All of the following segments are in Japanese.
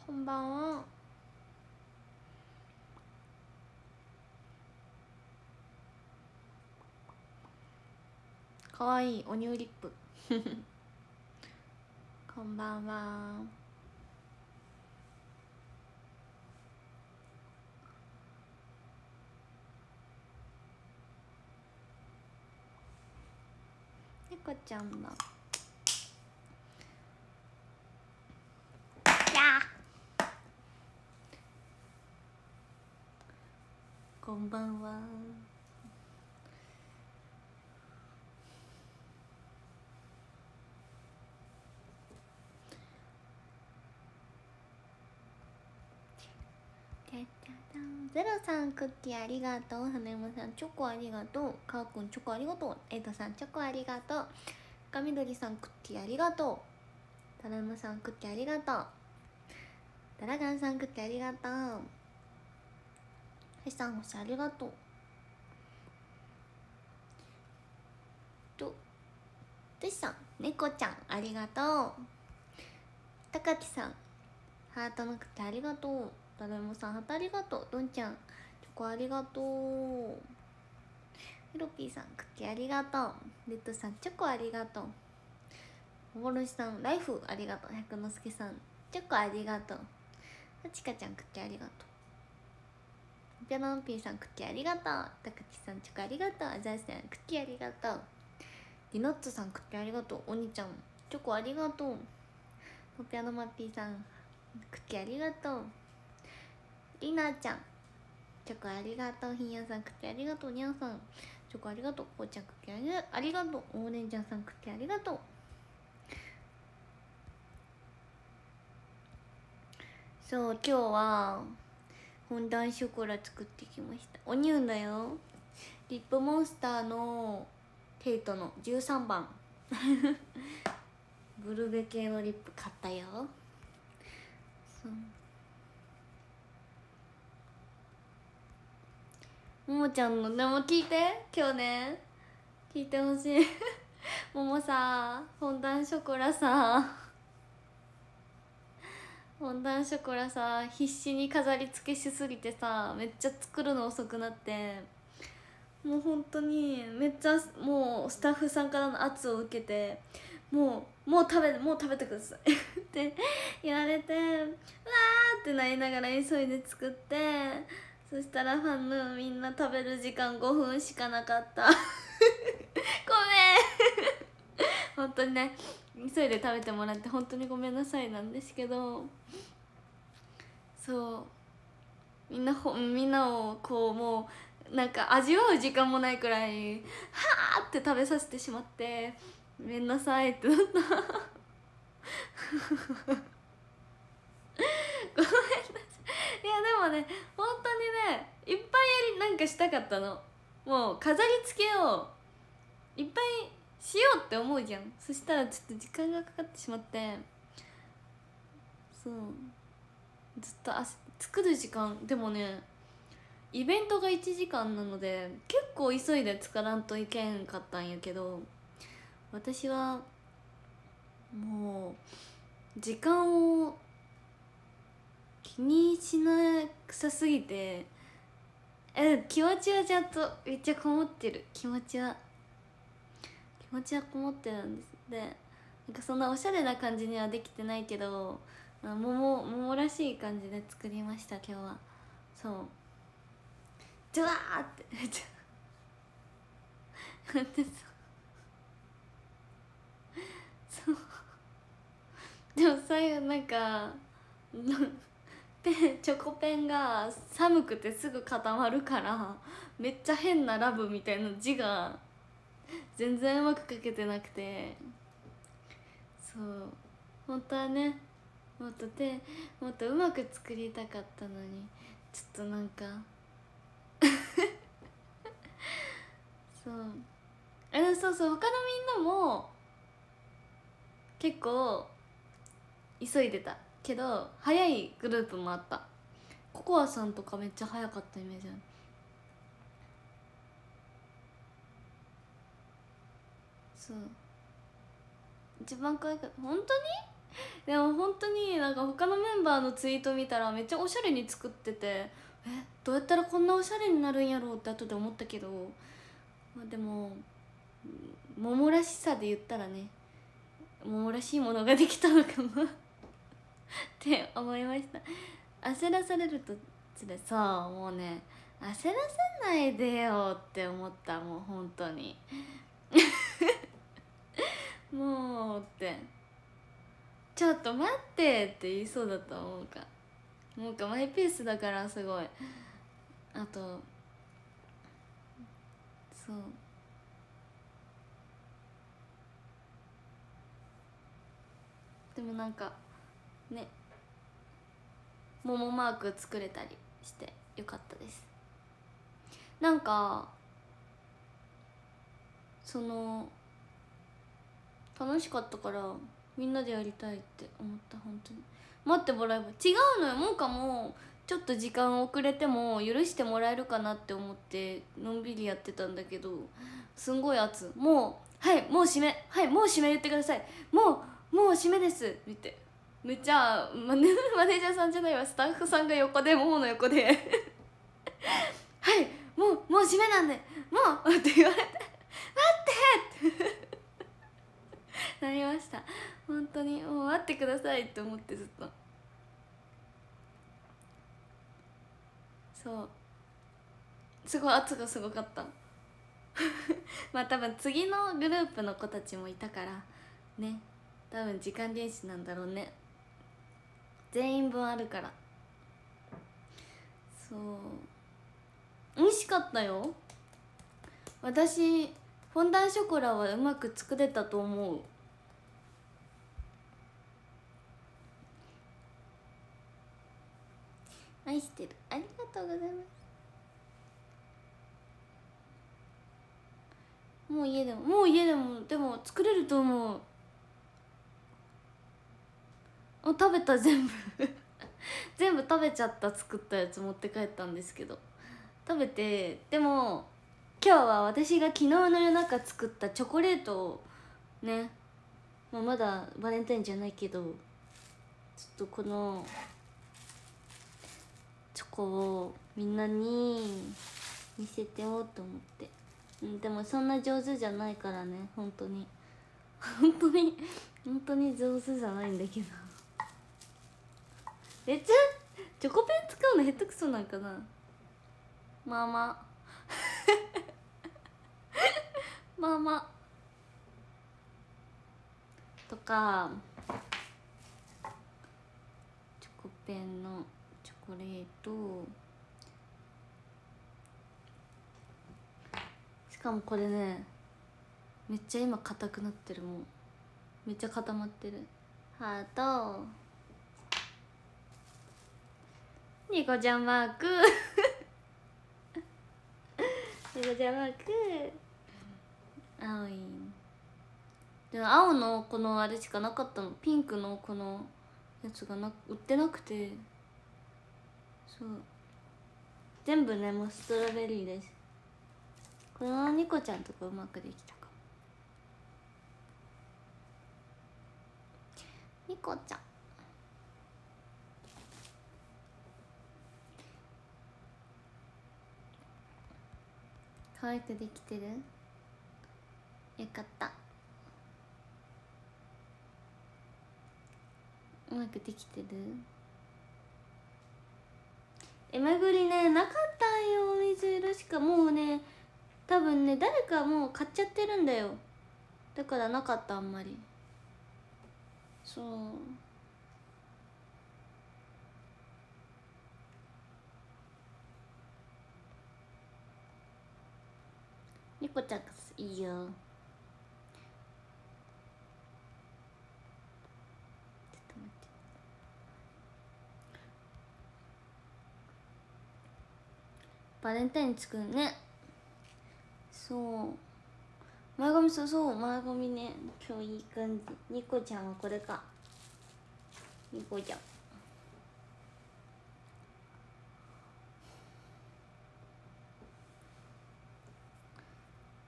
こんばんは。かわいいおニューリップこんばんは。猫ちゃんだ。こんばんは。ゼロさんクッキーありがとう。花山さんチョコありがとう。かーくんチョコありがとう。エイトさんチョコありがとう。深緑さんクッキーありがとう。タラムさんクッキーありがとう。ダラガンさんクッキーありがとう。ヘさん星ありがとう。とトシさん猫ちゃんありがとう。高木さんハートのクッキーありがとう。ダラムさんハートありがとう。どんちゃんチョコありがとう。ヒロピーさんクッキーありがとう。レッドさんチョコありがとう。幻さんライフありがとう。百之助さんチョコありがとう。ちかちゃんクッキーありがとう。ピアノンピーさんクッキーありがとう。たかきさんチョコありがとう。アザーさんクッキーありがとう。リノッツさんクッキーありがとう。おにちゃんチョコありがとう。ピアノマッピーさんクッキーありがとう。りなちゃんチョコありがとう。ひんやさんクッキーありがとう。にゃんさんチョコありがとう。こうちゃんクッキーありがとう。おねんちゃんさんクッキーありがとう。そう今日はフォンダンショコラ作ってきました。おにゅんだよ。リップモンスターのケイトの13番ブルベ系のリップ買ったよ。そうももちゃんのでも聞いて今日ね聞いてほしいももさフォンダンショコラさフォンダンショコラさ必死に飾り付けしすぎてさめっちゃ作るの遅くなって、もう本当にめっちゃもうスタッフさんからの圧を受けてもう食べてくださいって言われて、うわーってなりながら急いで作って、そしたらファンのみんな食べる時間5分しかなかったごめん本当にね急いで食べてもらって本当にごめんなさいなんですけど、そうみんなをこうもうなんか味わう時間もないくらいはーって食べさせてしまってごめんなさいってなったごめんなさい。いやでもね本当にねいっぱいなんかしたかったの。もう飾り付けをいっぱいしようって思うじゃん。そしたらちょっと時間がかかってしまって、そうずっと作る時間でもねイベントが1時間なので結構急いで作らんといけんかったんやけど、私はもう時間を気にしなさすぎて気持ちはちゃんとめっちゃこもってる。気持ちはこもってるんです。でなんかそんなおしゃれな感じにはできてないけど桃らしい感じで作りました今日は。そうドワーってめっちゃ待ってそうでも最後なんかチョコペンが寒くてすぐ固まるからめっちゃ変なラブみたいな字が全然うまく書けてなくて、そう本当はねもっとうまく作りたかったのにちょっとなんかそう他のみんなも結構急いでたけど早いグループもあった。ココアさんとかめっちゃ早かったイメージある。そう一番可愛かった。本当にでも本当になんか他のメンバーのツイート見たらめっちゃおしゃれに作ってて、どうやったらこんなおしゃれになるんやろうって後で思ったけど、まあ、でも桃らしさで言ったらね、桃らしいものができたのかなって思いました。焦らされるとつれ、そうもうね、焦らせないでよって思った。もう本当にもうってちょっと待ってって言いそうだった。もうかマイペースだからすごい。あとそうでもなんかね、桃マーク作れたりしてよかったです。なんかその楽しかったからみんなでやりたいって思った。本当に待ってもらえば。違うのよ、もんかもちょっと時間遅れても許してもらえるかなって思ってのんびりやってたんだけど、すんごい圧、もうはいもう締め、はいもう締め言ってください、もう締めですってめっちゃマネージャーさんじゃないわ、スタッフさんが横で、ももの横ではいもう締めなんでもうって言われて待ってってなりました。本当にもう待ってくださいって思ってずっと。そうすごい圧がすごかったまあ多分次のグループの子たちもいたからね、多分時間厳守なんだろうね、全員分あるから。そう美味しかったよ。私フォンダンショコラはうまく作れたと思う。愛してる、ありがとうございます。もう家でもでも作れると思う。食べた全部全部食べちゃった。作ったやつ持って帰ったんですけど、食べて、でも今日は私が昨日の夜中作ったチョコレートをね、まだバレンタインじゃないけどちょっとこのチョコをみんなに見せてようと思って、でもそんな上手じゃないからね、本当に本当に上手じゃないんだけどチョコペン使うの下手くそなんかな。まあまあまあまあとか、チョコペンのチョコレート、しかもこれねめっちゃ今硬くなってる。もうめっちゃ固まってる。ハートニコちゃんマークニコちゃんマーク青い。でも青のこのあれしかなかったの。ピンクのこのやつが売ってなくて、そう全部ねもうストロベリーです。このニコちゃんとかうまくできたかも。ニコちゃん可愛くできてる。よかった、うまくできてる。めぐりねなかったんよ、水色しか。もうね多分ね誰かもう買っちゃってるんだよ、だからなかった。あんまり。そうニコちゃんがいいよ。ちょっと待ってバレンタイン作るね。そう前髪、そう前髪ね、今日いい感じ。ニコちゃんはこれか。ニコちゃん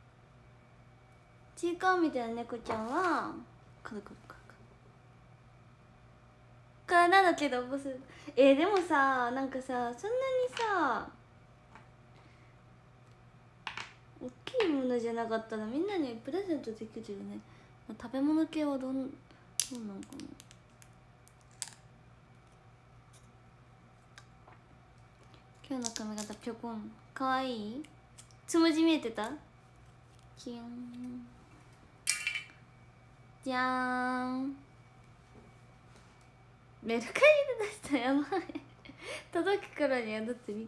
ちいかわみたいな猫ちゃんはこれからだけどボス。でもさ、なんかさ、そんなにさ大きいものじゃなかったらみんなにプレゼントできるよね。食べ物系はどうなんかな。今日の髪型ぴょこん、かわいい。つむじ見えてた。キヨンじゃーん。メルカリで出したらやばい届くからにはだって3日。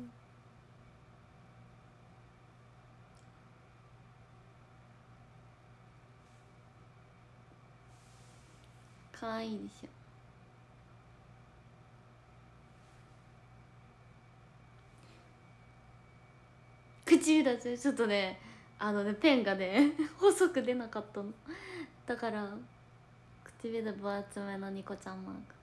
かわいいでしょ。唇ちょっとね、ペンがね細く出なかったの。だから唇分厚めのニコちゃんマーク。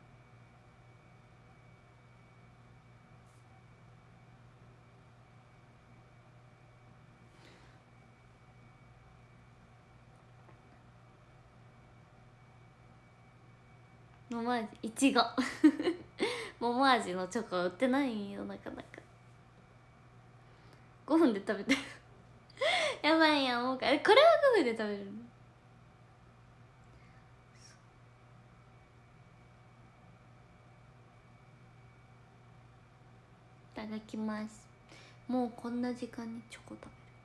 桃味いちご桃味のチョコは売ってないんよ、なかなか。5分で食べてるやばいやん、もうこれは5分で食べるの。いただきます。もうこんな時間にチョコ食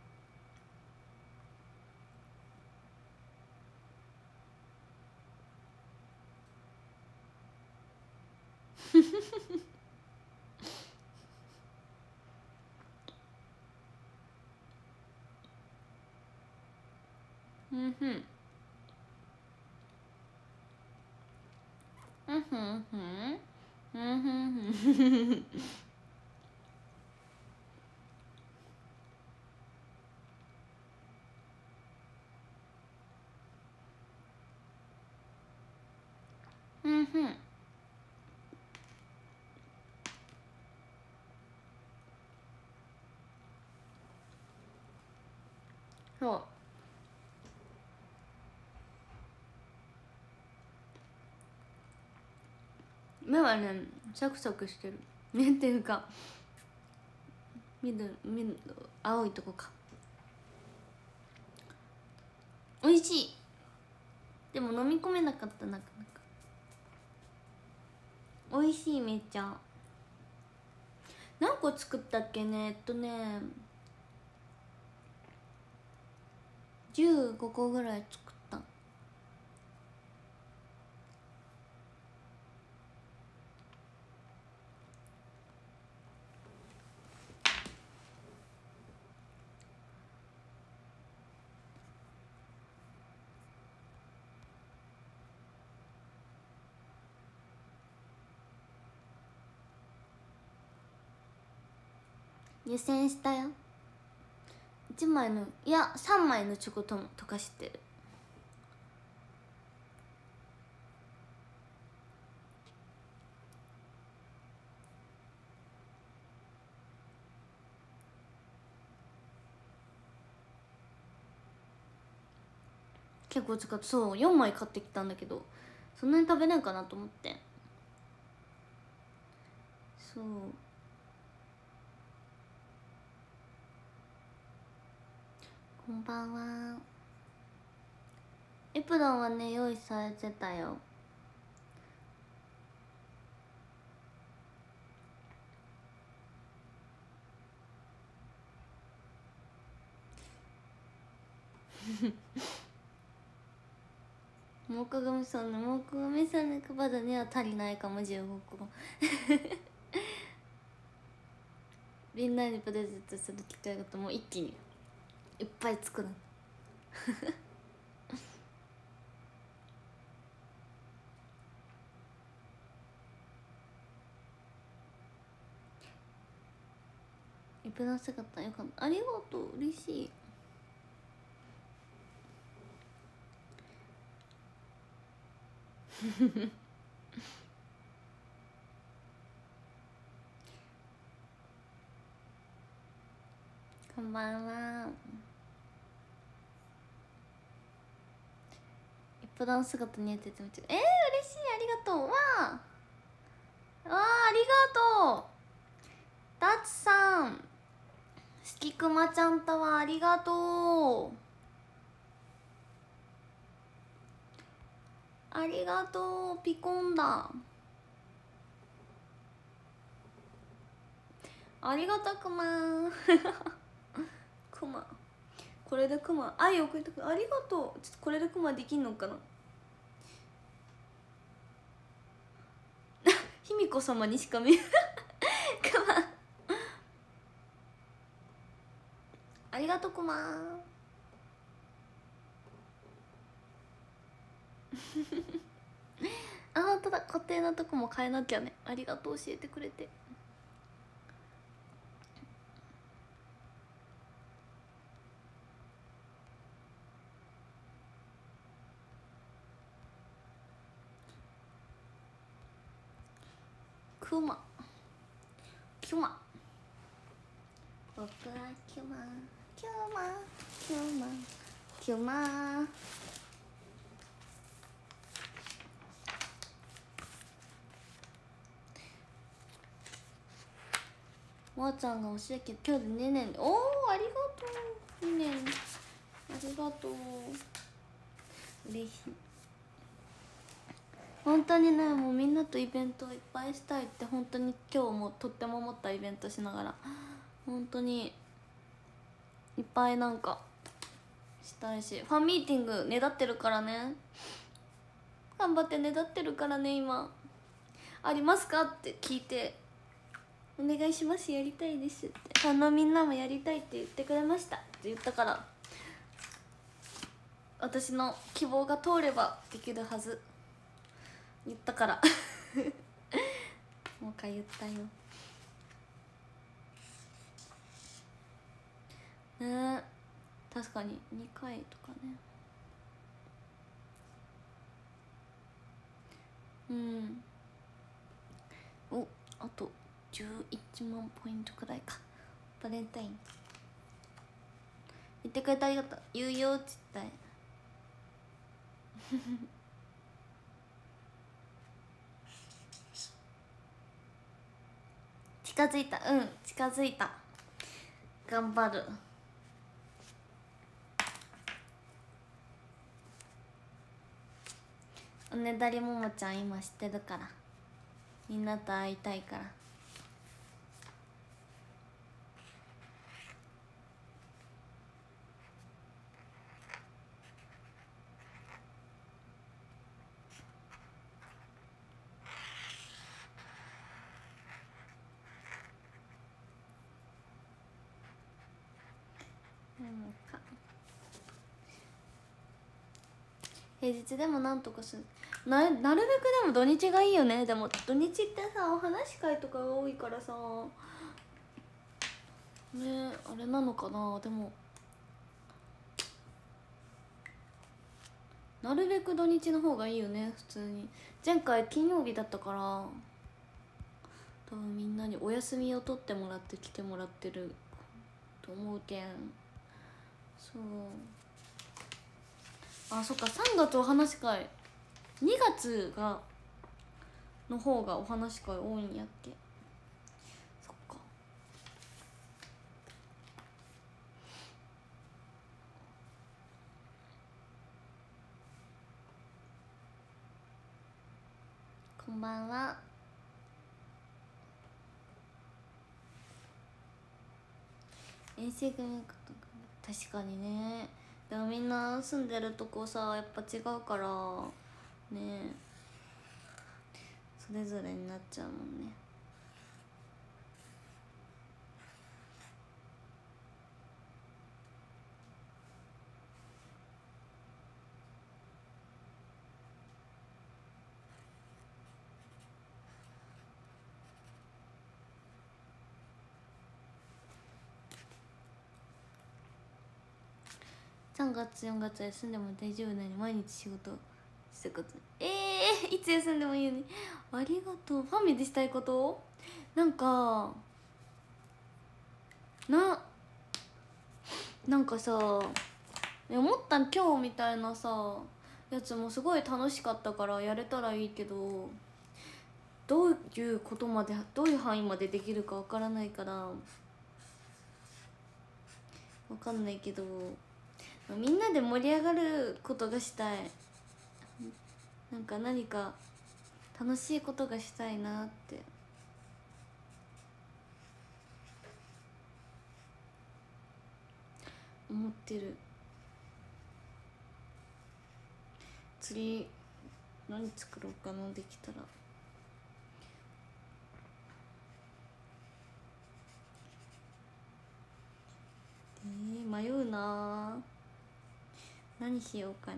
べるうんふんうんふんふんうんふんふんうんふん。そう目はねサクサクしてる。目っていうか緑青いとこか。美味しい。でも飲み込めなかった。なかなか美味しい。めっちゃ。何個作ったっけね。15個ぐらい作った。湯煎したよ。1枚のいや3枚のチョコとも溶かしてる。結構使って、そう4枚買ってきたんだけどそんなに食べないかなと思って。そうこんばんは。エプロンはね用意されてたよ。モカガミさんのカバドには足りないかも。15個みんなにプレゼントする機会がともう一気にいっぱい作るエプロン姿よかった。ありがとう。嬉しい。こんばんは。エプロン姿似合ってて嬉しい。ありがとう。わあがとう。ダツさん、すきくまちゃんタワーありがとう。ありがとう。ピコンだ。ありがとうくまーくま、これでくま愛送りたく、ありがとう。ちょっとこれでくまできんのかな卑弥呼様にしか見えくまありがとうくまあ、本当だ、固定のとこも変えなきゃね。ありがとう、教えてくれて。クマキュマ、僕はキュマキュマキュマキュマ。まーちゃんが教えけど今日で2年。おお、ありがとう。2年ありがとう。嬉しい。本当にね、もうみんなとイベントをいっぱいしたいって本当に今日もとっても思った。イベントしながら本当にいっぱいなんかしたいし、ファンミーティングねだってるからね。頑張ってねだってるからね。今ありますかって聞いて、お願いします、やりたいですって、ファンのみんなもやりたいって言ってくれましたって言ったから、私の希望が通ればできるはず言ったからもう一回言ったよね。確かに2回とかね。うん。お、あと11万ポイントくらいか。バレンタイン言ってくれてありがとう。言うよっつったい近づいた。うん、近づいた。頑張る。おねだりももちゃん今知ってるから、みんなと会いたいから。平日でもなんとかする。なるべくでも土日がいいよね。でも土日ってさ、お話し会とかが多いからさね、あれなのかな。でもなるべく土日の方がいいよね。普通に前回金曜日だったから、多分みんなにお休みを取ってもらって来てもらってると思うけん。そう、あ、そっか、3月お話し会、2月がの方がお話し会多いんやっけ。そっか。こんばんは。遠征組とか確かにね。でもみんな住んでるとこさやっぱ違うからね、それぞれになっちゃうもんね。3月4月休んでも大丈夫なのに毎日仕事してこと。いつ休んでもいいよね。ありがとう。ファミでしたいこと、なんかなんかさ、思ったん、今日みたいなさやつもすごい楽しかったからやれたらいいけど、 どういうことまでどういう範囲までできるかわからないからわかんないけど、みんなで盛り上がることがしたい。なんか何か楽しいことがしたいなって思ってる。次何作ろうかな、できたら。迷うな。何しようかな。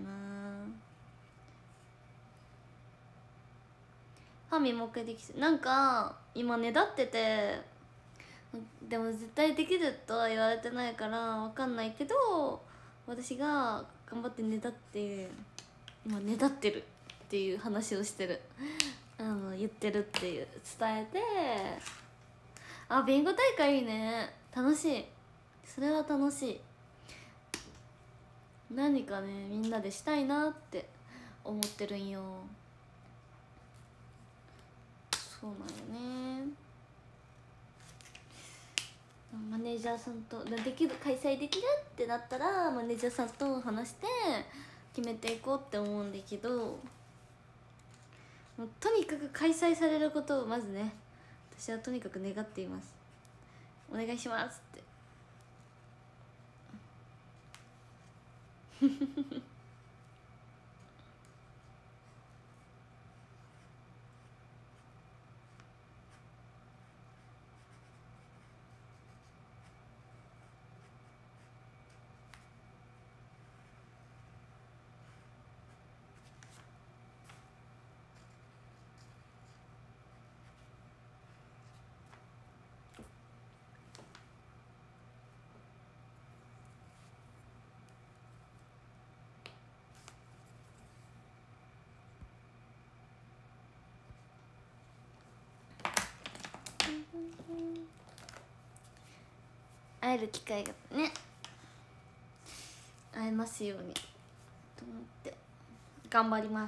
歯磨きできて、なんか今ねだってて、でも絶対できるとは言われてないからわかんないけど、私が頑張ってねだって今ねだってるっていう話をしてる言ってるっていう伝えて、あ、ビンゴ大会いいね、楽しい。それは楽しい。何かねみんなでしたいなって思ってるんよ。そうなんよね。マネージャーさんとできる、開催できるってなったらマネージャーさんと話して決めていこうって思うんだけど、もうとにかく開催されることをまずね、私はとにかく願っています。お願いしますって会える機会がね、会えますようにと思って頑張ります。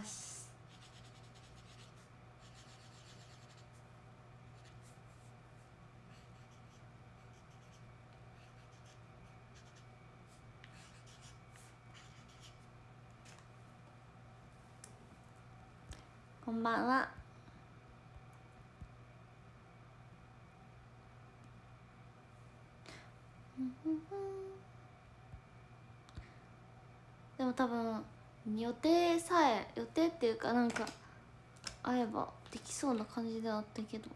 こんばんは。でも多分予定っていうかなんか会えばできそうな感じではあったけど、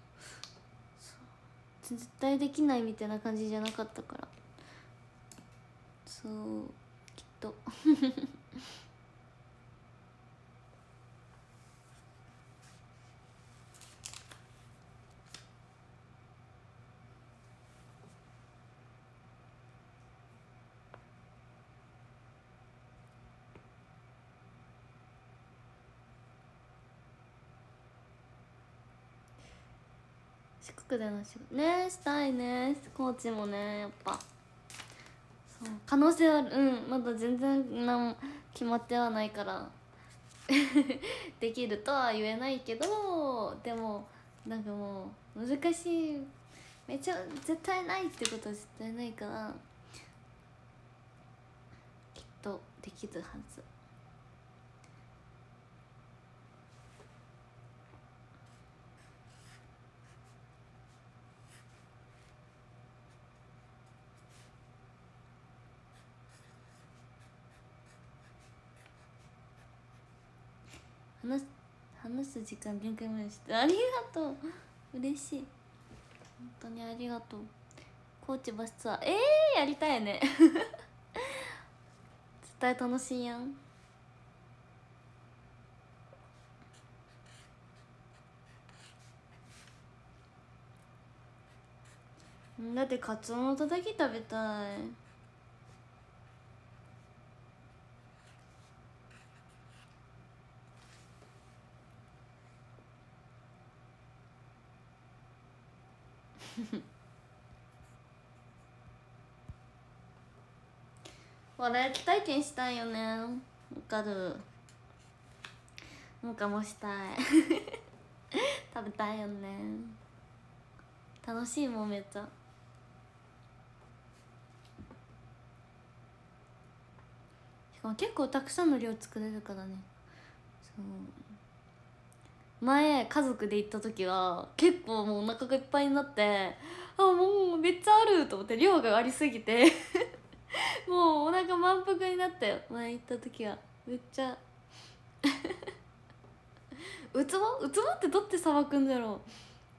絶対できないみたいな感じじゃなかったから、そうきっと四国での仕事ねしたいね。高知もね、やっぱそう可能性はある。まだ全然決まってはないからできるとは言えないけど、でもなんかもう難しい、めっちゃ絶対ないってことは絶対ないから、きっとできるはず。話す時間限界までして、ありがとう、嬉しい、本当にありがとう。高知バスツアーやりたいね絶対楽しいやん。だってカツオのたたき食べたいわら焼き体験したいよね。わかる。なんかもしたい食べたいよね。楽しいもんめっちゃ。しかも結構たくさんの量作れるからね。そう前家族で行った時は結構もうお腹がいっぱいになって、あもうめっちゃあると思って、量がありすぎてもうお腹満腹になったよ前行った時は。めっちゃウツボってどうやってさばくんだろう。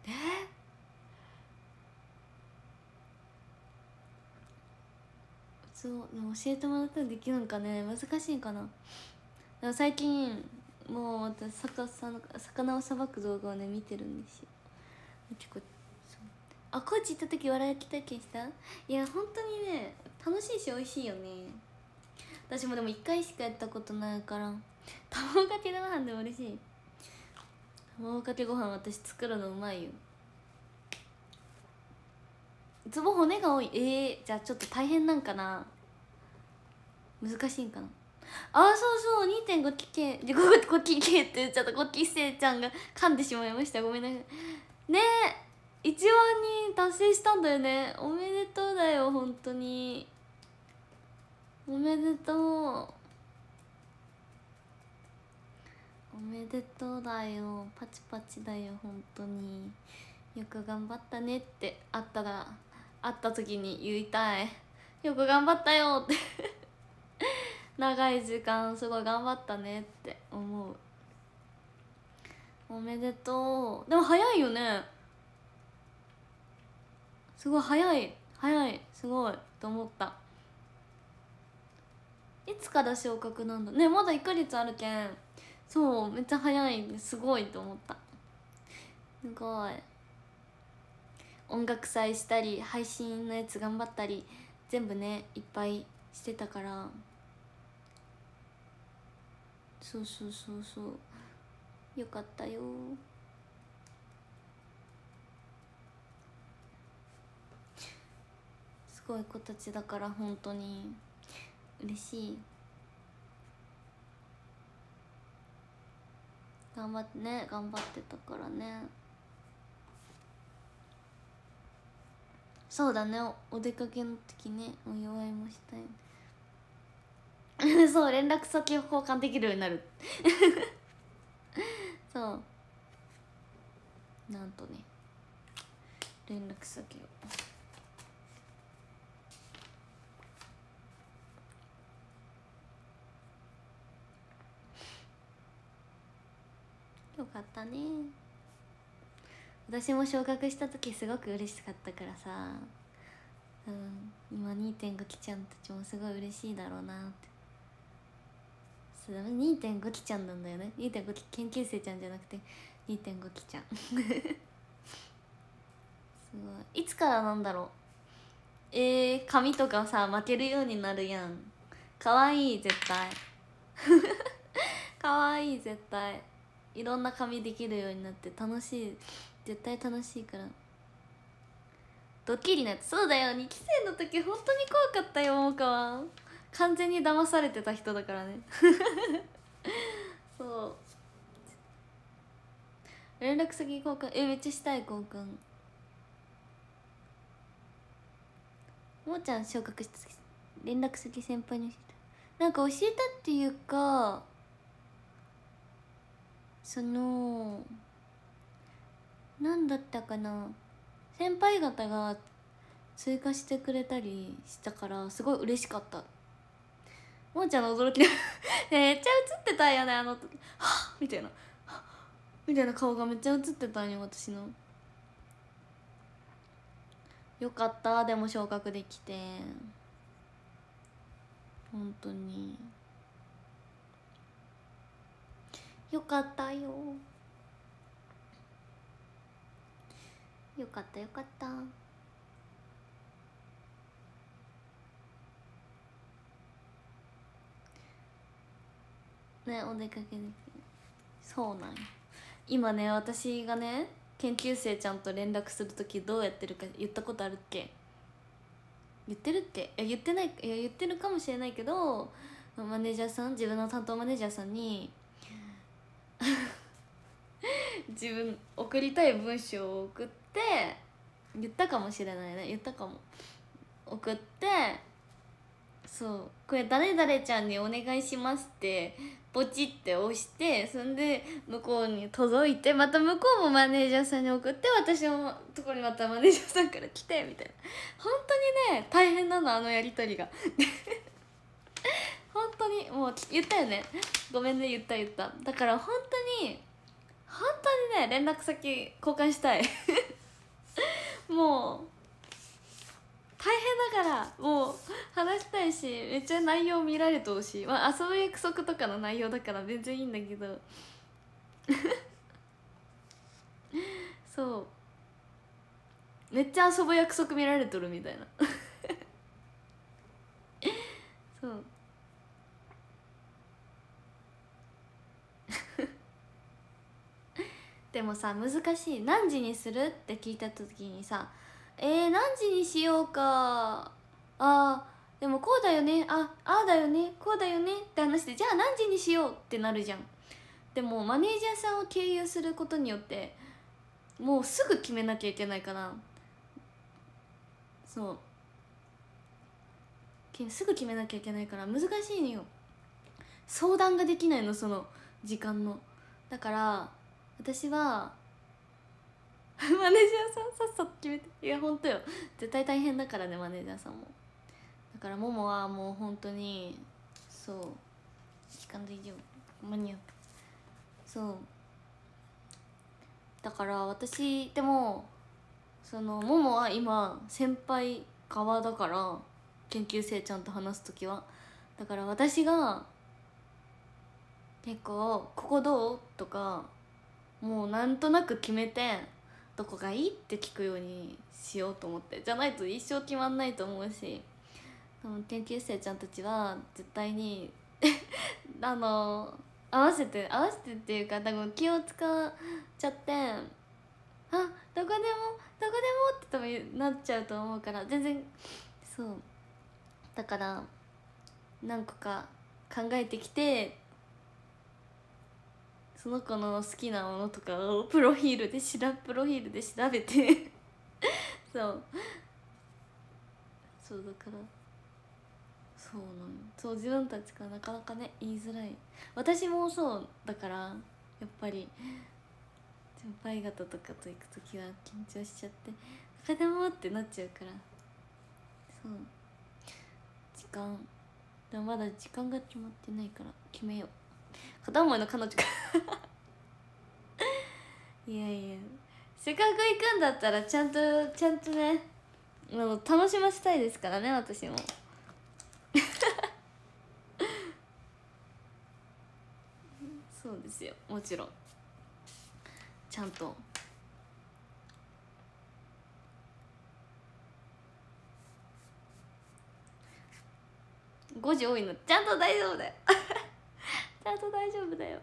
そうでも教えてもらったらできるんかね。難しいんかな。でも最近もう私魚をさばく動画をね見てるんですよ。結構あ高知行った時笑い体験した。いや本当にね楽しいし美味しいよね。私もでも1回しかやったことないから卵かけご飯でも嬉しい。卵かけご飯私作るのうまいよ。ウツボ骨が多い。じゃあちょっと大変なんかな。難しいんかな。あそうそう 2.5 期系で5期系って言っちゃった。5期生ちゃんが噛んでしまいました。ごめんなさいね。1万人達成したんだよね。おめでとうだよ本当に。おめでとうおめでとうだよ。パチパチだよ本当に。よく頑張ったねって会った時に言いたい。よく頑張ったよって長い時間すごい頑張ったねって思う。おめでとう。でも早いよね。すごい早いすごいと思った。いつから昇格なんだね。まだ1ヶ月あるけん。そうめっちゃ早い。すごいと思った。すごい。音楽祭したり配信のやつ頑張ったり全部ねいっぱいしてたから。そうよかったよ。すごい子たちだから本当に嬉しい。頑張ってたからね。そうだね。お出かけの時ねお祝いもしたいそう連絡先を交換できるようになるそうなんとね連絡先をよかったね。私も昇格した時すごく嬉しかったからさ、今 2.5 期ちゃんたちもすごい嬉しいだろうなって。そうだね 2.5 期ちゃんなんだよね。2.5 期研究生ちゃんじゃなくて 2.5 期ちゃんすごい。いつからなんだろう。髪とかさ巻けるようになるやん。かわいい絶対かわいい絶対。いろんな髪できるようになって楽しい。絶対楽しいから。ドッキリのやつ。そうだよ2期生の時本当に怖かったよ。桃川完全に騙されてた人だからねそう連絡先交換めっちゃしたい。交換もーちゃん昇格した時連絡先先輩に教えた。なんか教えたっていうかなんだったかな。先輩方が追加してくれたりしたからすごい嬉しかった。もーちゃんの驚きめっちゃ映ってたよねはっみたいなみたいな顔がめっちゃ映ってたんよ私の。よかったでも昇格できて本当によかったよ。よかったね。お出かけできる。そうなんよ。今ね私がね研究生ちゃんと連絡する時どうやってるか言ったことあるっけ。言ってるっけ。言ってない。言ってるかもしれないけどマネージャーさん自分の担当マネージャーさんに自分送りたい文章を送って言ったかもしれないね、言ったかも。送ってそうこれ誰々ちゃんにお願いしますってポチって押して、そんで向こうに届いて、また向こうもマネージャーさんに送って、私のところにまたマネージャーさんから来てみたいな。本当にね大変なの、あのやり取りが本当にもう言ったよね、ごめんね、言っただから本当にね連絡先交換したいもう大変だからもう話したいし、めっちゃ内容見られてほしい。まあ遊ぶ約束とかの内容だから全然いいんだけどそうめっちゃ遊ぶ約束見られとるみたいなそうでもさ難しい。何時にするって聞いた時にさ、何時にしようか、でもこうだよね、ああだよね、こうだよねって話で、じゃあ何時にしようってなるじゃん。でもマネージャーさんを経由することによってもうすぐ決めなきゃいけないから、そうすぐ決めなきゃいけないから難しいのよ。相談ができないの、その時間の。だから私はマネージャーさんさっさと決めて。いやほんとよ、絶対大変だからねマネージャーさんも。だからももはもう本当にそう時間大丈夫、間に合う。そうだから私でもそのももは今先輩側だから、研究生ちゃんと話す時はだから私が結構ここどうとかもうなんとなく決めて、どこがいいって聞くようにしようと思って。じゃないと一生決まんないと思うし、研究生ちゃんたちは絶対に合わせてっていうか、多分気を使っちゃって、どこでもって多分なっちゃうと思うから、全然そうだから何個か考えてきて、その子の好きなものとかをプロフィールで調べてそうだからそうなの。そう自分たちからなかなかね言いづらい。私もそうだから、やっぱり先輩方とかと行く時は緊張しちゃって、どこでもってなっちゃうから。そう時間でもまだ時間が決まってないから決めよう。片思いの彼女かいやせっかく行くんだったらちゃんとね楽しませたいですからね、私もそうですよ、もちろんちゃんと。5時多いのちゃんと大丈夫だよちゃんと大丈夫だよ。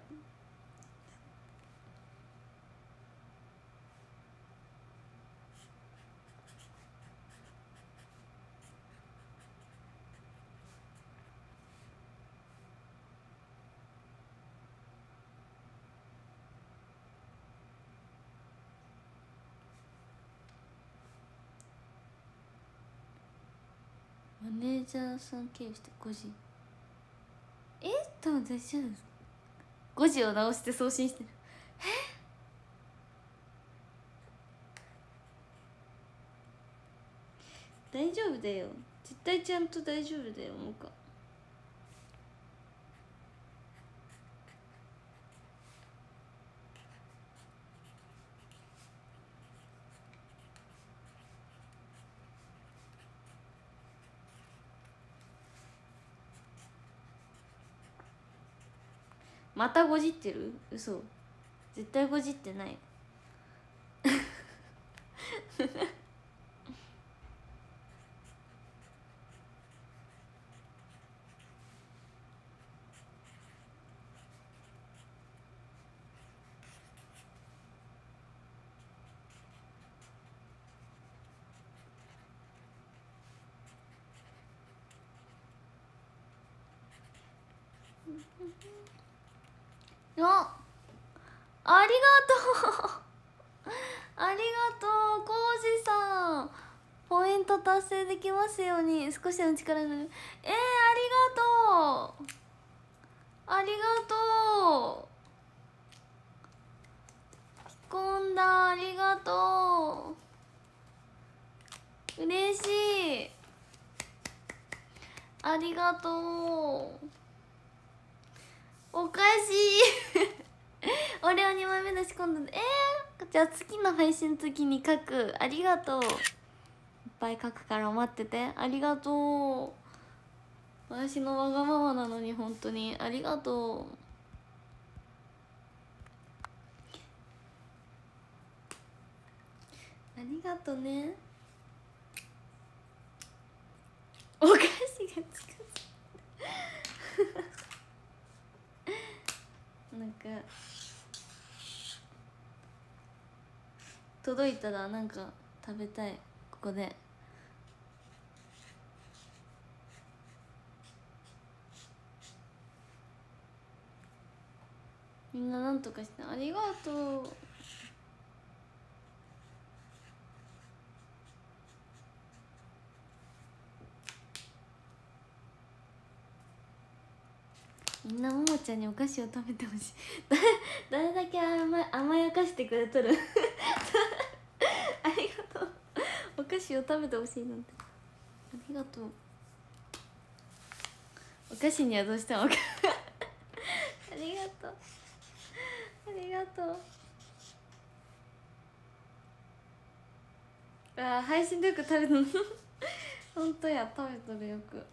マネージャーさん経由して5時、多分大丈夫です。5時を直して送信してる。大丈夫だよ、絶対ちゃんと大丈夫だよ。もうかまたごじってる？嘘、絶対ごじってないあありがとうありがとうコウジさん。ポイント達成できますように。少しの力になる。ありがとうありがとう。ピコンだ、ありがとう。嬉しい。ありがとう。おかしい俺は2枚目出し込んだんで。じゃあ次の配信の時に書く。ありがとう。いっぱい書くから待ってて。ありがとう。私のわがままなのに本当にありがとう。ありがとね。お菓子が近づなんか届いたらなんか食べたい。ここでみんななんとかしてありがとう。みんなももちゃんにお菓子を食べてほしい誰だけ甘やかしてくれとるありがとう。お菓子を食べてほしいなんて。ありがとう。お菓子にはどうしてもありがとうありがとう。配信でよく食べるの本当や、食べとるよく。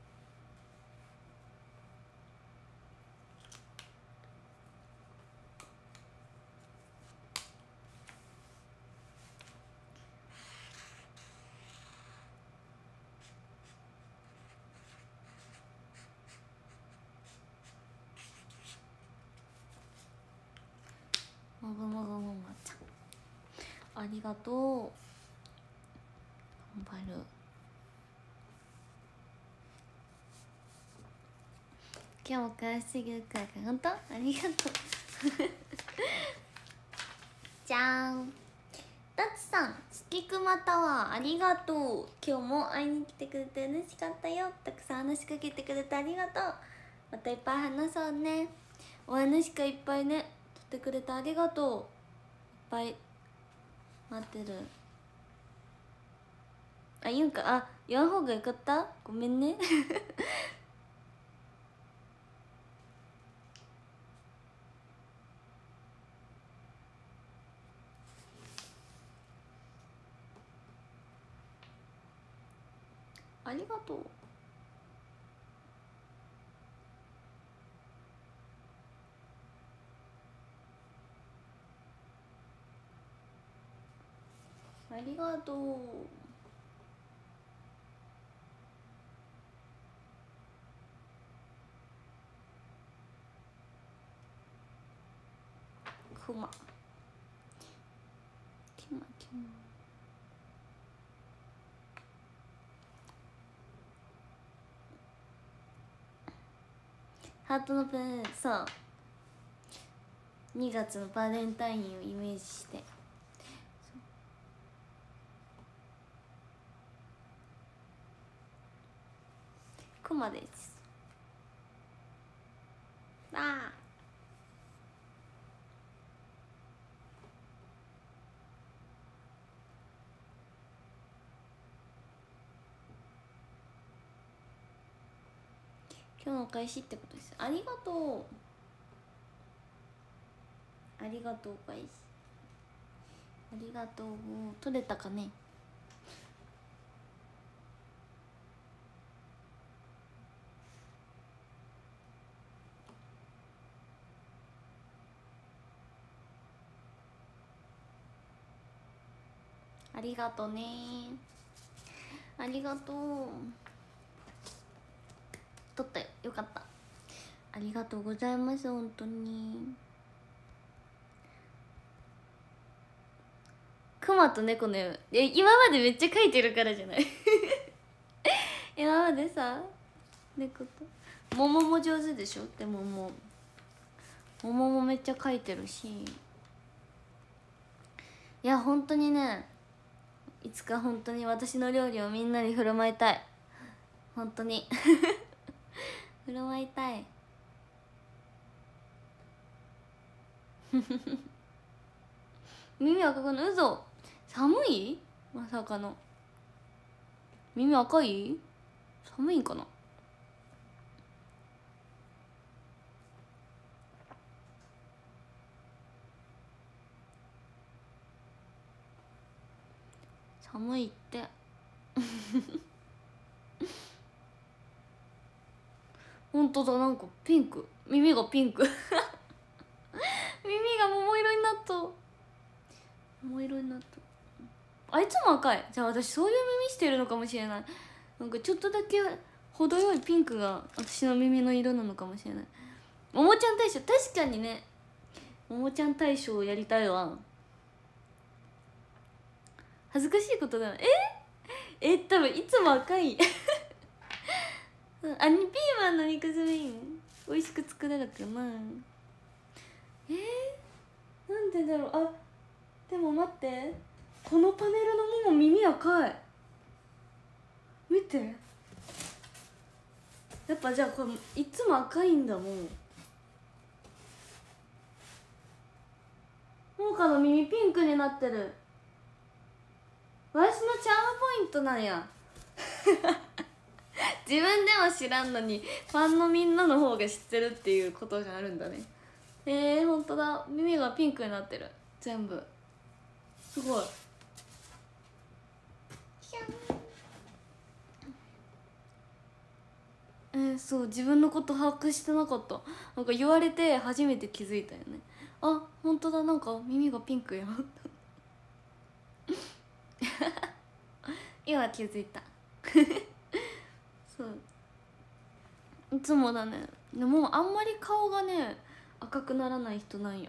もぐもぐももちゃんありがとう。頑張る。今日も返してくれるから本当ありがとうじゃーん。ダツさん、スキクマタワーありがとう。今日も会いに来てくれて嬉しかったよ。たくさん話しかけてくれてありがとう。またいっぱい話そうね。お話かいっぱいね取ってくれてありがとう。いっぱい待ってる。言うんか。言わん方がよかった。ごめんねありがとう。ありがとう。くまきまきま。ハートのプレゼント。そう2月のバレンタインをイメージしてクマです。今日のお返しってことです。ありがとう。ありがとうお返し。ありがとう。取れたかね。ありがとね。ありがとう。取ったよ。よかった。ありがとうございます。本当にクマと猫の絵。今までめっちゃ描いてるからじゃない今までさ猫と桃も上手でしょ。でももう桃もめっちゃ描いてるし、いや本当にね、いつか本当に私の料理をみんなに振る舞いたい。本当に振る舞いたい耳赤くの嘘、寒い、まさかの耳赤い、寒いんかな。寒いってほんとだ、なんかピンク、耳がピンク耳が桃色になった、桃色になった。あいつも赤い。じゃあ私そういう耳してるのかもしれない。なんかちょっとだけ程よいピンクが私の耳の色なのかもしれない。ももちゃん大賞、確かにね、ももちゃん大賞をやりたいわ。恥ずかしいことだよ。多分いつも赤いピーマンの肉詰め美味しく作れるかな。なんでだろう。あ、でも待って、このパネルのもも耳赤い。見て、やっぱじゃあこれいつも赤いんだもん。ももかの耳ピンクになってる。私のチャームポイントなんや自分でも知らんのにファンのみんなの方が知ってるっていうことがあるんだね。ほんとだ、耳がピンクになってる全部。すごい。そう、自分のこと把握してなかった。なんか言われて初めて気づいたよね。あ、ほんとだ、なんか耳がピンクや今気づいたそう、いつもだね。でもあんまり顔がね赤くならない人なんよ。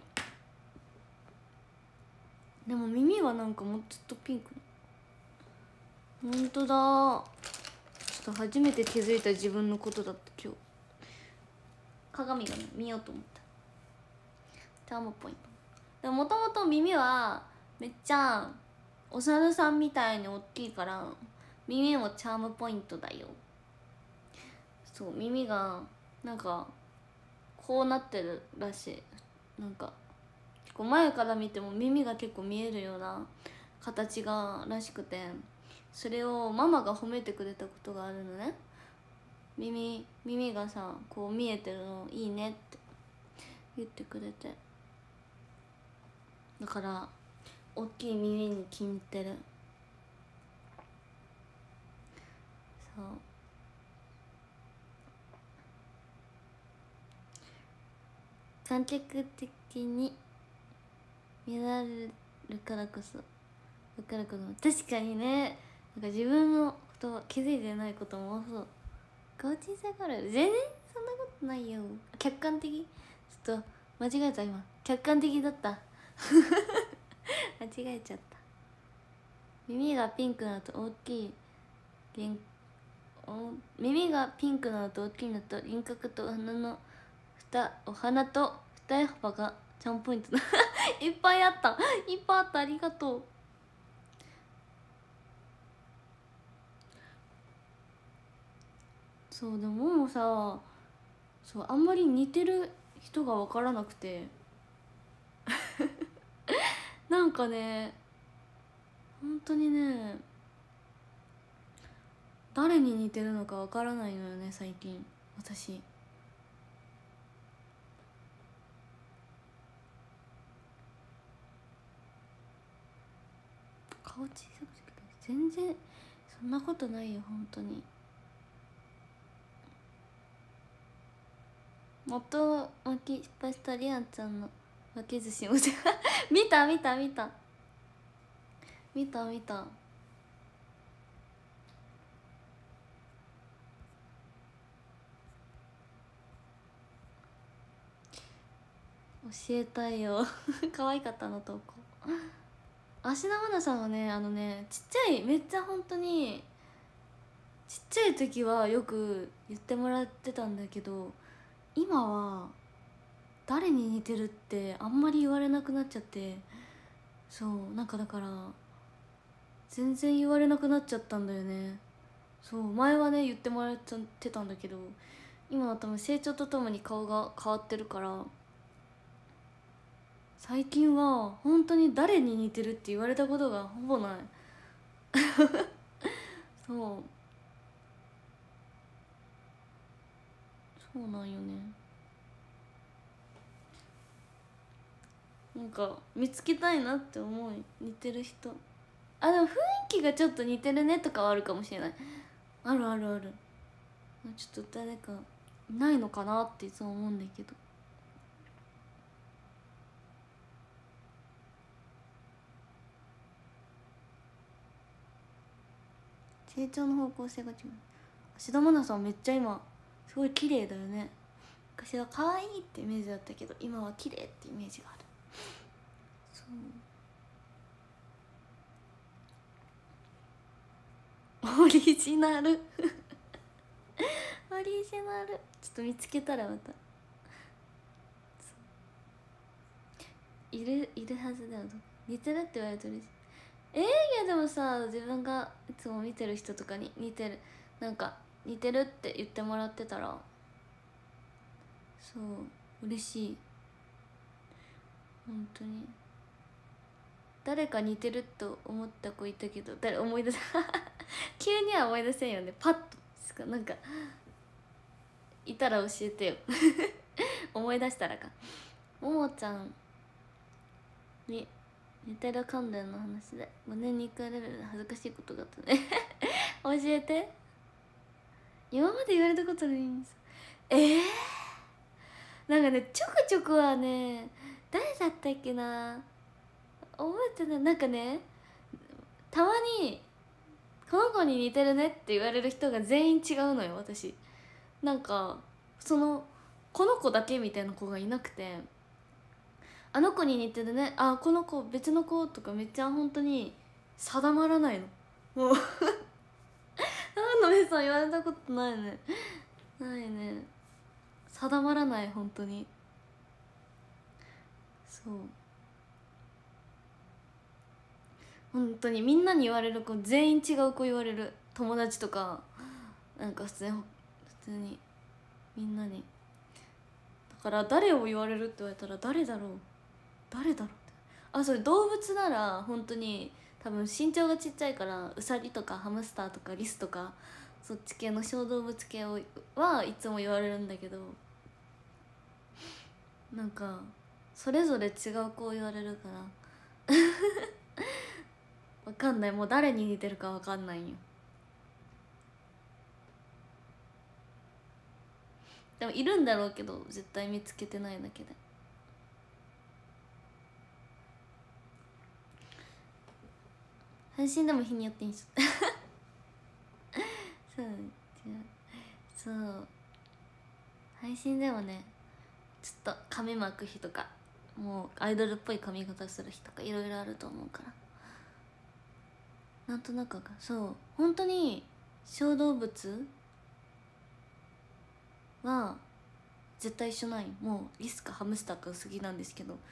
でも耳はなんかもうちょっとピンク。ほんとだ、ちょっと初めて気づいた自分のことだった今日。鏡がね見ようと思った。チャームポイント。でもともと耳はめっちゃお猿さんみたいに大きいから耳もチャームポイントだよ。そう、耳がなんかこうなってるらしい。なんか結構前から見ても耳が結構見えるような形がらしくて、それをママが褒めてくれたことがあるのね。耳がさこう見えてるのいいねって言ってくれて、だから大きい耳に気に入ってる。そう観客的に見られるからこそ分かることも確かにね。なんか自分のこと気づいてないことも多そう。顔小さいから全然そんなことないよ。客観的、ちょっと間違えた今。客観的だった間違えちゃった。耳がピンクなのと大きい耳がピンクなのと大きいのと輪郭とお花と二重幅がチャームポイントだいっぱいあった、いっぱいあった。ありがとう。そう、でもさ、そうあんまり似てる人が分からなくてなんかね、本当にね、誰に似てるのか分からないのよね最近私。顔小さくして全然そんなことないよ本当に。元巻き失敗したリアンちゃんの巻き寿司も見た見た見た見た見た。教えたいよ可愛かったの投稿。芦田愛菜さんはね、ちっちゃい、めっちゃ本当にちっちゃい時はよく言ってもらってたんだけど、今は誰に似てるってあんまり言われなくなっちゃって、そうなんかだから全然言われなくなっちゃったんだよね。そう前はね言ってもらってたんだけど、今は多分成長とともに顔が変わってるから、最近は本当に誰に似てるって言われたことがほぼない。そうそうなんよね。なんか見つけたいなって思う、似てる人。あでも雰囲気がちょっと似てるねとかはあるかもしれない。あるあるある。ちょっと誰かいないのかなっていつも思うんだけど。成長の方向性が違う。芦田愛菜さんめっちゃ今すごい綺麗だよね。昔は可愛いってイメージだったけど、今は綺麗ってイメージがある。そうオリジナルオリジナル、ちょっと見つけたらまたいるはずだよ。似てるって言われてるし、いやでもさ、自分がいつも見てる人とかに似てる、なんか似てるって言ってもらってたらそう嬉しい。本当に誰か似てると思った子いたけど、誰思い出せ急には思い出せんよね、パッとしか。なんかいたら教えてよ思い出したらか。ももちゃんに似てる関連の話で5年に1回レベルで恥ずかしいことがあったね教えて。今まで言われたことないんです。なんかねちょくちょくはね、誰だったっけな、覚えてない。なんかねたまにこの子に似てるねって言われる人が全員違うのよ私。なんかこの子だけみたいな子がいなくて、あの子に似てるね、あこの子別の子とかめっちゃ本当に定まらないの。もう長野めさん言われたことないね。ないね、定まらない本当に。そう本当にみんなに言われる子、全員違う子言われる。友達とかなんか普通にみんなに。だから誰を言われるって言われたら誰だろうって。あそれ動物なら本当に多分身長がちっちゃいから、ウサギとかハムスターとかリスとかそっち系の小動物系はいつも言われるんだけど、なんかそれぞれ違う子を言われるからわかんない、もう誰に似てるかわかんないんよ。でもいるんだろうけど絶対見つけてないだけで。配信でも日によって一緒そう違う、そう配信でもねちょっと髪巻く日とか、もうアイドルっぽい髪型する日とかいろいろあると思うから、なんとなくそう本当に小動物は絶対一緒ない。もうリスかハムスターか薄着なんですけど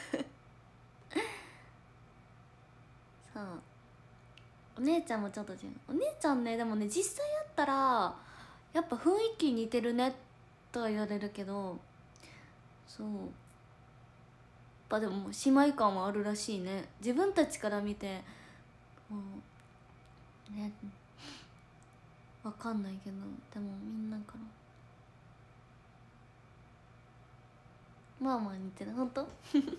さあお姉ちゃんもちょっと違う。お姉ちゃんねでもね実際会ったらやっぱ雰囲気似てるねとは言われるけど、そうやっぱでも姉妹感はあるらしいね、自分たちから見て。もうねわかんないけど、でもみんなからまあまあ似てる。ほんと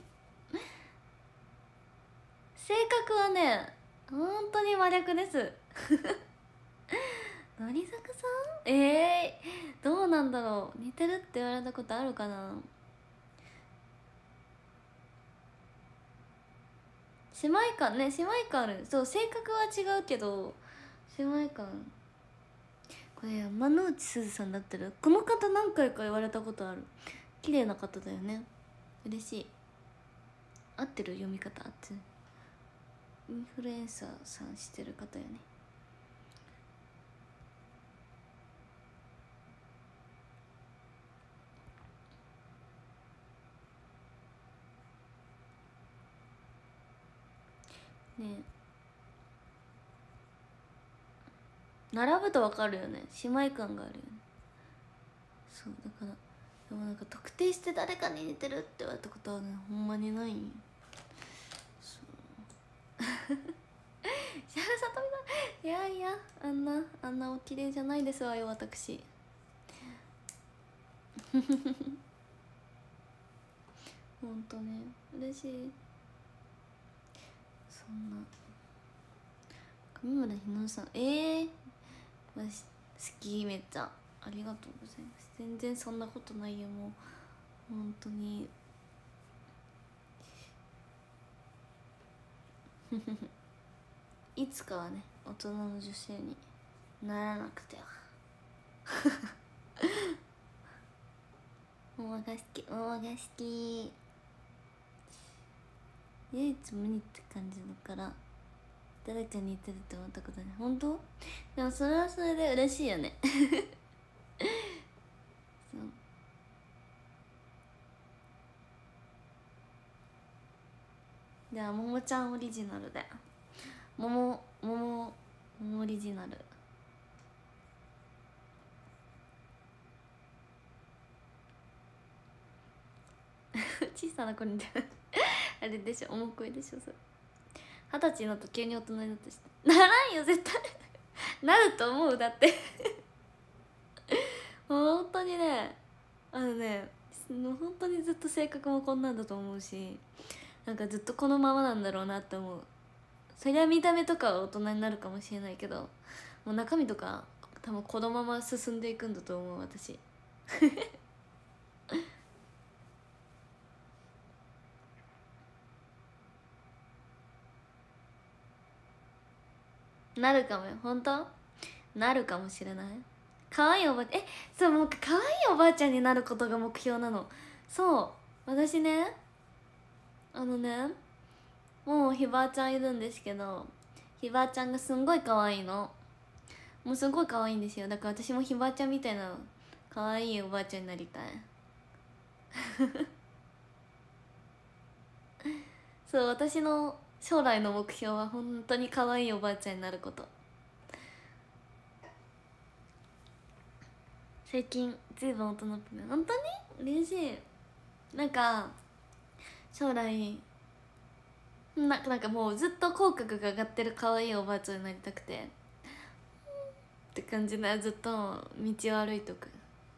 性格はね本当に真逆です乃木坂さんどうなんだろう、似てるって言われたことあるかな。姉妹感ね、姉妹感ある。そう性格は違うけど姉妹感。これ山之内すずさんだってる。この方何回か言われたことある。綺麗な方だよね、嬉しい。合ってる読み方合ってる。インフルエンサーさんしてる方よね。 ね並ぶとわかるよね、姉妹感があるよね。そうだから、でもなんか特定して誰かに似てるって言われたことはね、ほんまにないんよ。そう石原さとみさん、いやいや、あんなお綺麗じゃないですわよ私。ほんとね、嬉しい。そんな上村ひのさん、私好き、めっちゃありがとうございます。全然そんなことないよ、もう本当にいつかはね、大人の女性にならなくては桃が好き、桃が好き。唯一無二って感じだから誰かに似てるって思ったことない。本当？でもそれはそれで嬉しいよねそうじゃあももちゃんオリジナルでももオリジナル小さな子にあれでしょ、重くいでしょそれ。20歳になったら急に大人になったしならんよ絶対なると思う、だって本当にね、本当にずっと性格もこんなんだと思うし、なんかずっとこのままなんだろうなって思う。そりゃ見た目とかは大人になるかもしれないけど、もう中身とか多分このまま進んでいくんだと思う私なるかもよ、本当なるかもしれない。可愛いおばあちゃん、そう、もう可愛いおばあちゃんになることが目標なの。そう、私ね、もうひばあちゃんいるんですけど、ひばあちゃんがすんごい可愛いの。もうすごい可愛いんですよ。だから私もひばあちゃんみたいな可愛いおばあちゃんになりたいそう、私の将来の目標は本当に可愛いおばあちゃんになること。最近ずいぶん大人っぽい。本当に嬉しい。なんか将来なんかもうずっと口角が上がってる可愛いおばあちゃんになりたくてって感じでずっと道を歩いとく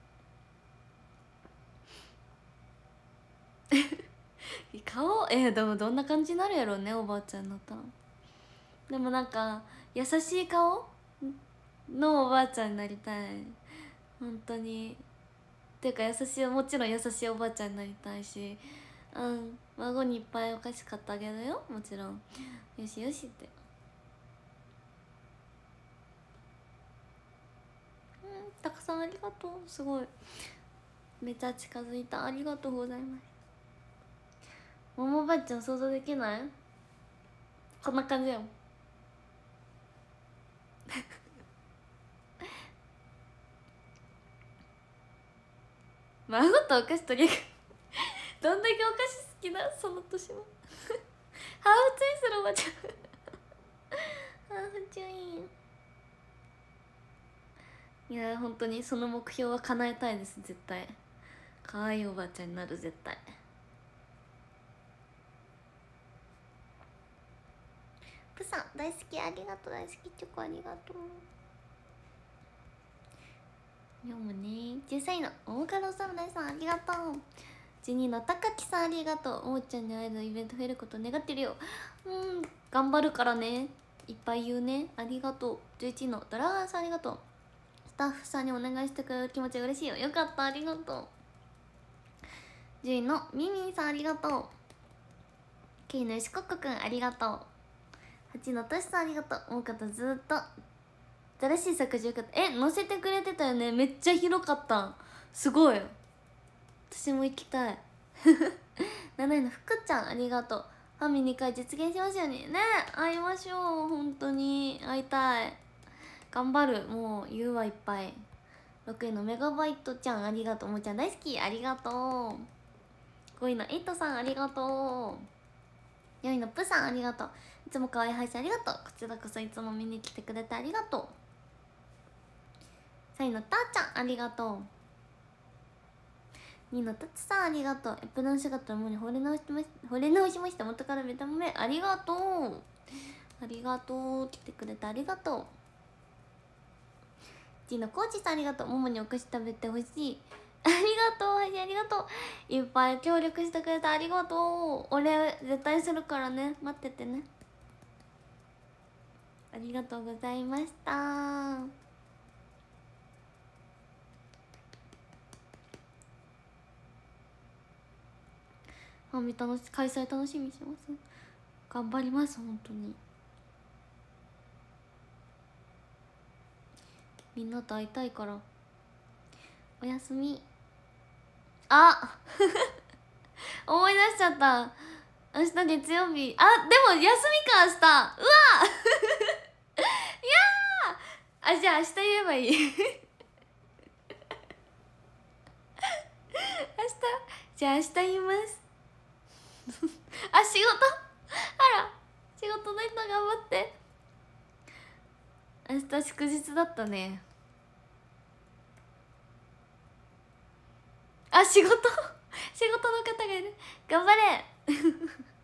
顔でもどんな感じになるやろうね、おばあちゃんになったら。でもなんか優しい顔のおばあちゃんになりたい、本当に。ていうかもちろん優しいおばあちゃんになりたいし、孫にいっぱいお菓子買ってあげるよ、もちろん。よしよしって。たくさんありがとう。すごいめちゃ近づいた。ありがとうございます。ももばあちゃん想像できない？こんな感じよ孫とお菓子取りどんだけお菓子好きな、その年もハーフツインするおばちゃんハーフツイン。いや本当にその目標は叶えたいです。絶対可愛いおばあちゃんになる、絶対。プさん大好き、ありがとう。大好きチョコありがとう。読むね。10歳の大加藤さん大さんありがとう。12の高木さんありがとう。おーちゃんに会えるイベント増えること願ってるよ。頑張るからね、いっぱい言うね。ありがとう。11のドラガンさんありがとう。スタッフさんにお願いしてくれる気持ちが嬉しいよ。よかった、ありがとう。10位のミミンさんありがとう。9位の石こっこくんありがとう。8位のトシさんありがとう。多かった、ずっと新しい作詞よかった。載せてくれてたよね。めっちゃ広かった。すごい、私も行きたい7位の福ちゃんありがとう。ファミ2回実現しますようにね。会いましょう、本当に会いたい。頑張る、もう言うはいっぱい。6位のメガバイトちゃんありがとう。もーちゃん大好き、ありがとう。5位のエイトさんありがとう。4位のプさんありがとう。 いつも可愛い配信ありがとう。こちらこそいつも見に来てくれてありがとう。サイのたーちゃんありがとう。2のたつさんありがとう。エプロン姿のもに惚れ直しました。元からベタ褒めありがとう。ありがとう。来てくれてありがとう。G のコーチさんありがとう。ももにお菓子食べてほしい。ありがとう。はい、ありがとう。いっぱい協力してくれてありがとう。俺絶対するからね、待っててね。ありがとうございました。開催楽しみにしてます。頑張ります、本当に。みんなと会いたいから。おやすみ。あ思い出しちゃった。明日月曜日。あ、でも休みか、明日。うわいやー、じゃあ明日言えばいい明日、じゃあ明日言いますあ、仕事あら、仕事の人頑張って。明日祝日だったね。あ、仕事の方がいる。頑張れ